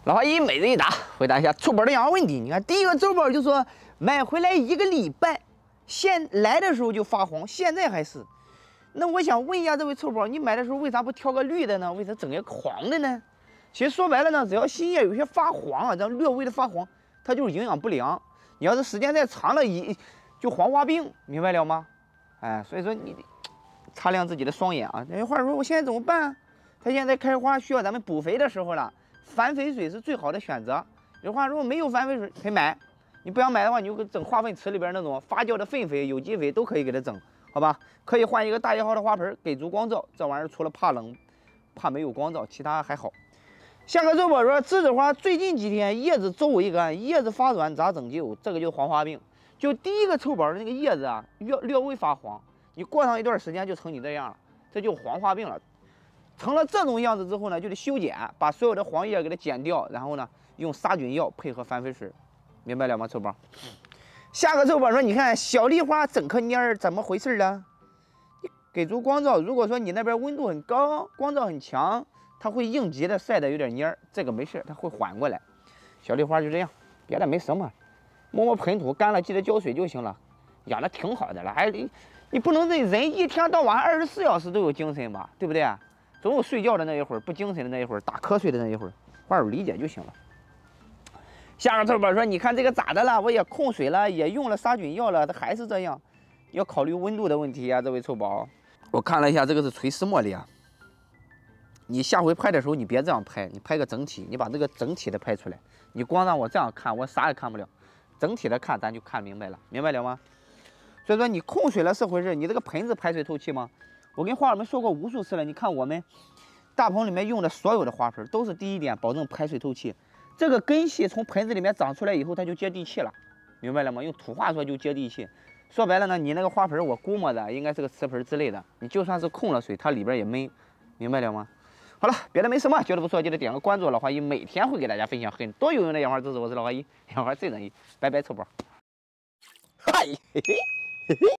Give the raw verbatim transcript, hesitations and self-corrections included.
老花一每日一答，回答一下臭宝的养花问题。你看，第一个臭宝就说买回来一个礼拜，现来的时候就发黄，现在还是。那我想问一下这位臭宝，你买的时候为啥不挑个绿的呢？为啥整个黄的呢？其实说白了呢，只要新叶有些发黄啊，这样略微的发黄，它就是营养不良。你要是时间再长了，一就黄花病，明白了吗？哎，所以说你得擦亮自己的双眼啊。有话说，我现在怎么办？它现在开花需要咱们补肥的时候了，反肥水是最好的选择。有话说没有反肥水可以买，你不想买的话，你就整化粪池里边那种发酵的粪肥、有机肥都可以给它整，好吧？可以换一个大一号的花盆，给足光照。这玩意儿除了怕冷、怕没有光照，其他还好。下个周宝说，栀子花最近几天叶子周围干，叶子发软，咋拯救？这个就是黄花病。就第一个臭宝的那个叶子啊，略略微发黄，你过上一段时间就成你这样了，这就黄花病了。成了这种样子之后呢，就得修剪，把所有的黄叶给它剪掉，然后呢，用杀菌药配合反肥水，明白了吗？臭宝。下个臭宝说，你看小丽花整颗蔫儿，怎么回事呢？你给足光照，如果说你那边温度很高，光照很强。它会应急的晒得有点蔫儿，这个没事，它会缓过来。小丽花就这样，别的没什么，摸摸盆土，干了记得浇水就行了。养的挺好的了，还你你不能这人一天到晚二十四小时都有精神吧，对不对？总有睡觉的那一会儿，不精神的那一会儿，打瞌睡的那一会儿，花友理解就行了。下个臭宝说，你看这个咋的了？我也控水了，也用了杀菌药了，它还是这样，要考虑温度的问题呀、啊，这位臭宝。我看了一下，这个是垂丝茉莉啊。你下回拍的时候，你别这样拍，你拍个整体，你把这个整体的拍出来。你光让我这样看，我啥也看不了。整体的看，咱就看明白了，明白了吗？所以说你控水了是回事，你这个盆子排水透气吗？我跟花友们说过无数次了，你看我们大棚里面用的所有的花盆都是第一点，保证排水透气。这个根系从盆子里面长出来以后，它就接地气了，明白了吗？用土话说就接地气。说白了呢，你那个花盆我估摸的应该是个瓷盆之类的，你就算是控了水，它里边也闷，明白了吗？好了，别的没什么，觉得不错记得点个关注。老花一每天会给大家分享很多有用的养花知识，我是老花一，养花最正义，拜拜，臭宝。嗨，嘿嘿嘿嘿。